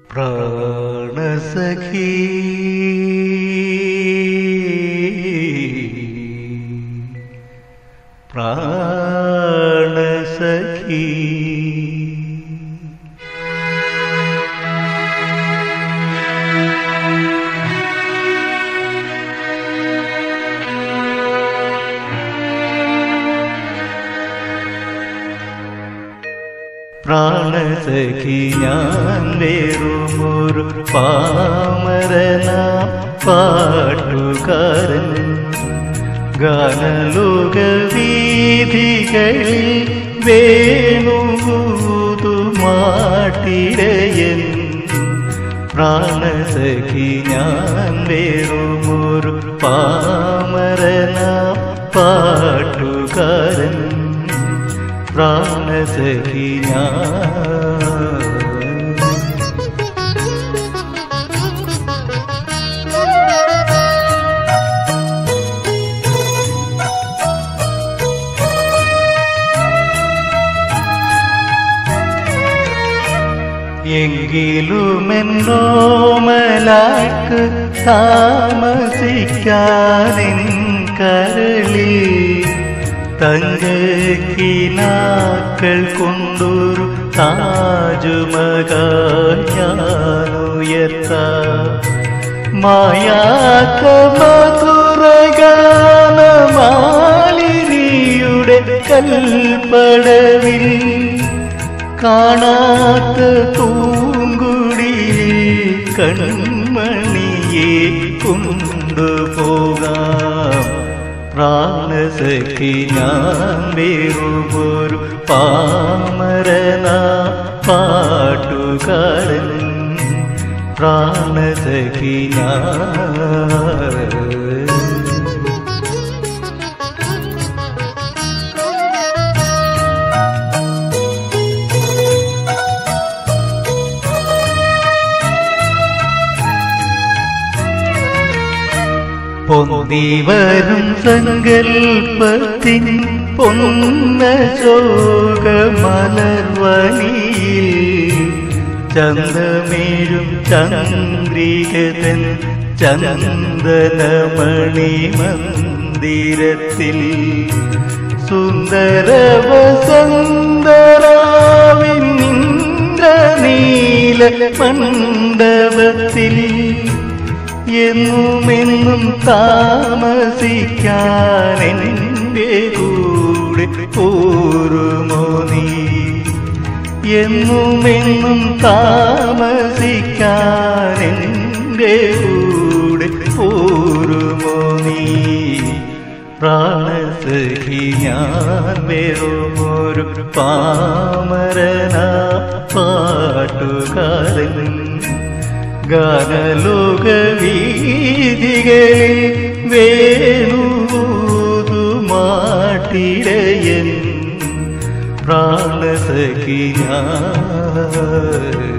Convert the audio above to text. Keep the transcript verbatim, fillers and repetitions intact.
പ്രാണസഖി പ്രാണസഖി പ്രാണസഖി ഞാൻ വേറുമൊരു പാമരനാം പാട്ടുകാരൻ ഗാനലോക വീഥികളിൽ വേണുമാട്ടിടയൻ. പ്രാണസഖി ഞാൻ വേറുമൊരു പാമരനാം പാട്ടുകാരൻ പ്രാണസഖി ഞാൻ. എങ്കിലുമെന്നോമലാക്ക് താമസിക്കാനിൻ കരളിൽ തങ്കക്കിനാക്കൾ കൊണ്ടൊരു താജ്മഹൽ ഞാനുയർത്താം. മായാത്ത മധുരഗാനമാലിനിയുടെ കൽപ്പടവിൽ കാണാത്ത പൂങ്കുടിയിൽ കൺമണിയെ കൊണ്ടുപോകാം. പ്രാണസഖി ഞാൻ വേറുമൊരു പാമരനാ പാട്ടുകാരൻ പ്രാണസഖി ഞാൻ. പൊന്തിവരും സങ്കൽപ്പത്തിൻ പൊന്ന ശോകമലർവനിയിൽ ചന്ദമേഴും ചന്ദ്രികതൻ ചന്ദനമണി മന്ദിരത്തിൽ സുന്ദര വസന്തരാവിൻ ഇന്ദ്രനീല മണ്ഡപത്തിൽ എന്നുമെന്നും താമസിക്കാൻ എൻ്റെ കൂടെ പോരുമോ നീ? എന്നുമെന്നും താമസിക്കാൻ എൻ്റെ കൂടെ പോരുമോ നീ? പ്രാണസഖി ഞാൻ വേറുമൊരു പാമരനാ പാട്ടുകാരൻ ഗാനലോക വീഥികളിൽ വേണുമാട്ടിടയൻ പ്രാണസഖി ഞാൻ.